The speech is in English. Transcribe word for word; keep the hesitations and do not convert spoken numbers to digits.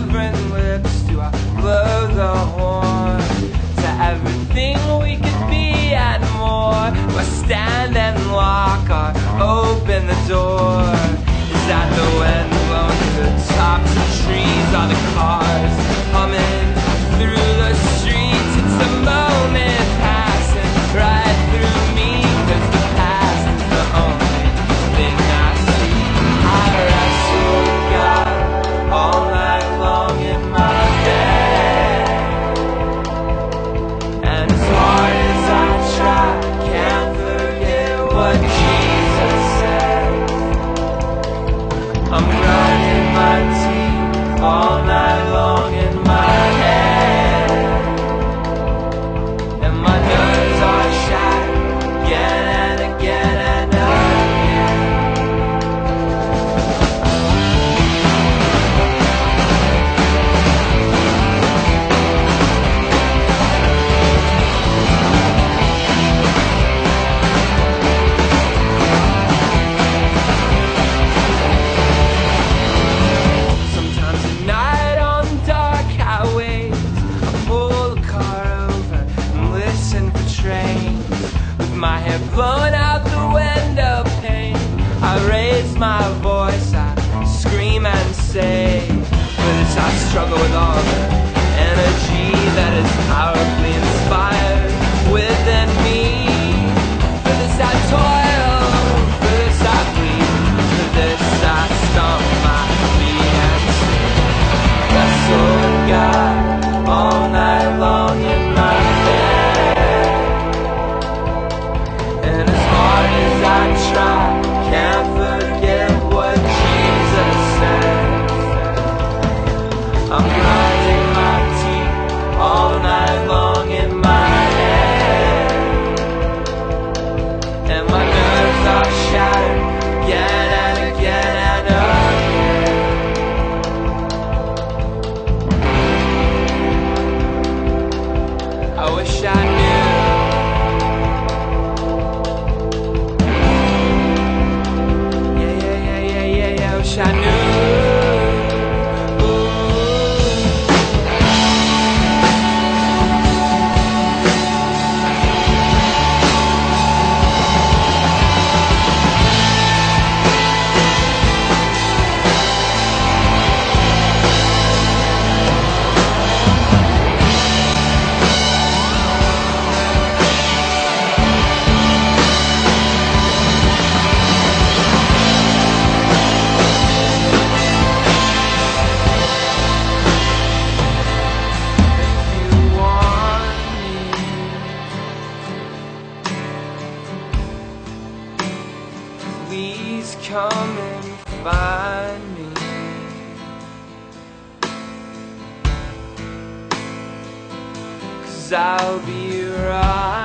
quivering lips do I blow the horn to everything we could be and more. We'll stand and lock or open the door. Is that the wind blowing through the tops of trees? Are the cars humming through the streets? It's the moment passing right through me, 'cause the past is the only thing I see. I wrestle with God all night long in my head, and as hard as I try, can't forget what Jesus said. I'm grinding my teeth all night long in my head, and my nerves are shattered again and again and again. Sometimes at night on dark highways, I pull the car over and listen for trains. With my hair blown out the window pane, I raise my voice, I scream and say, for this I struggle with all the energy that is powerfully inspired within me. For this I toil, for this I bleed, for this I stomp my feet and sing. Wrestle with God all night long in my bed, and as hard as I try, can't forget what Jesus said. I'm grinding my teeth all night long in my head, and my nerves are shattered again and again and again. I wish I knew. Yeah, yeah, yeah, yeah, yeah, yeah. I wish I knew. Ooh. If you want me, please come and find me. 'Cause I'll be right